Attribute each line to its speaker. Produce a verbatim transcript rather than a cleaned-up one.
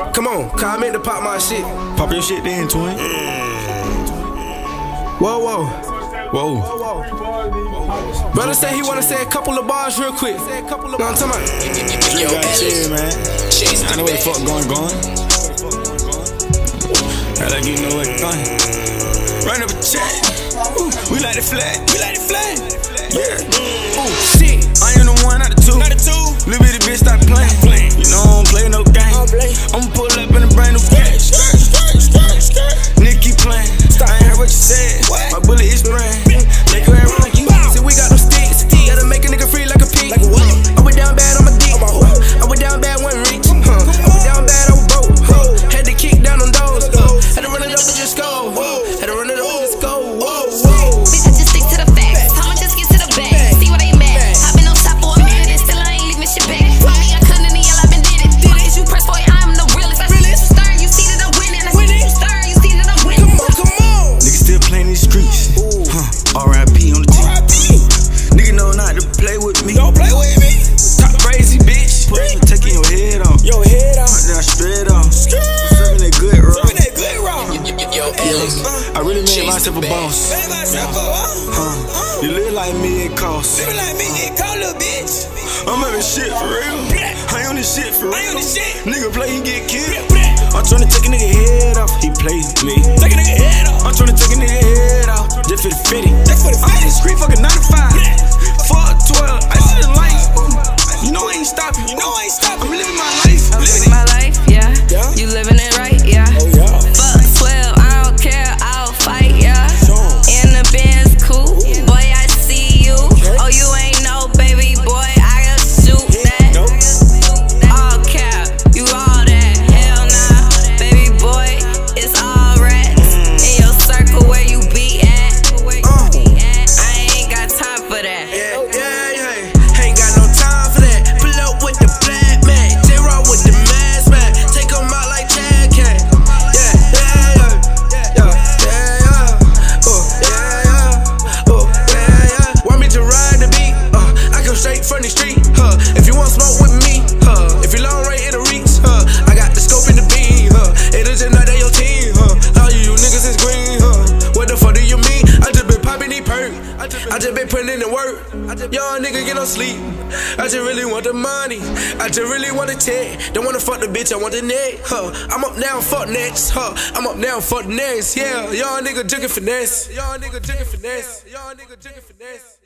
Speaker 1: Come on, cause I meant to pop my shit.
Speaker 2: Pop your shit then, twin.
Speaker 1: Whoa, whoa.
Speaker 2: Whoa.
Speaker 1: Brother say he wanna say a couple of bars real quick. Know what I'm talking about?
Speaker 2: You gotta chill, man. I know where the fuck going, going. I like you know what's going. Run up a check. Ooh, we like the flag. We like the flag. Yeah. Ooh,
Speaker 1: shit.
Speaker 2: I ain't the one out of two. Not a two. Little bitty bitch stop playing. playing. You know I don't play no game. I'ma pull up in a brand new game. Nigga keep playing. I ain't heard what you said. What? My bullet is spraying. Make her act like you.
Speaker 1: See, we got them sticks. Gotta make a nigga free like a pig. Like what? I went down bad on my dick. I went down bad, wasn't rich. Huh. I went down bad, I was broke. Huh. Had to kick down on those. Huh. Had to run it up and just go. Had to run it up and just go. Whoa, whoa.
Speaker 3: Bitch, I just stick to the facts. I'ma just get to the bag. See what they mad. I've been on top for a minute and still I ain't leaving shit back. Mommy, I couldn't in the yell, I've been did it. Why is you press boy? I'm the realest. I see you stir, you see that I'm winning. I see you stir, you see that I'm winning.
Speaker 1: Come on, come on.
Speaker 2: Niggas still playing these streets. Huh. R I P on the team. Nigga know not to play with me.
Speaker 1: Don't play with me.
Speaker 2: Top crazy bitch. Taking your head off.
Speaker 1: Your head off.
Speaker 2: Down straight off. Serving that good raw.
Speaker 1: Serving that good raw.
Speaker 3: Yo, Alex.
Speaker 2: I really made myself a boss.
Speaker 1: Made myself a
Speaker 2: Huh. You live like me, it costs.
Speaker 1: Living like me, it cost, little bitch.
Speaker 2: I'm having shit for real. I ain't on this shit for real.
Speaker 1: I ain't on this shit.
Speaker 2: Nigga play, he get killed. I'm tryna take a nigga head off. He plays me.
Speaker 1: Take a nigga head off.
Speaker 2: I'm tryna take a nigga head off. Just for the fitty.
Speaker 1: Just for the
Speaker 2: I'm in the street fucking nine to five. Fuck twelve. I see the lights. You know I ain't stopping.
Speaker 1: You know I ain't stopping.
Speaker 2: I'm living my life.
Speaker 4: I'm living my life, yeah.
Speaker 1: Yeah.
Speaker 4: You living it right, yeah.
Speaker 1: Oh, yeah.
Speaker 4: Fuck twelve, I don't care, I'll fight, yeah. In the Benz coupe, boy, I see you. Oh, you ain't no baby boy, I can shoot that. All cap, you all that. Hell nah, baby boy, it's all rats. In your circle where you be at. I ain't got time for that.
Speaker 1: Yeah, yeah, yeah. Ain't got no time for that. Pull up with the black man. J-Rock with the mask man. Take them out like Chad can. Yeah, yeah, yeah. Yeah, yeah, yeah. Oh, yeah, yeah. Oh, yeah, yeah. Want me to ride the beat? Uh, I come straight from the street. Huh. If you want smoke with me, huh. If you long range, it'll reach. Huh. I got the scope in the beam. Huh. It is just not that your team. Huh. All you niggas is green. Huh. What the fuck do you mean? I just been popping these perks. I just been putting in the work. Young nigga get no sleep. I just really want the money. I just really want the tech. Don't wanna fuck the bitch, I want the neck. Huh. I'm up now, fuck next. Huh. I'm up now, fuck next. Yeah, young nigga drinking finesse. Young nigga drinking finesse. Young nigga drinking finesse.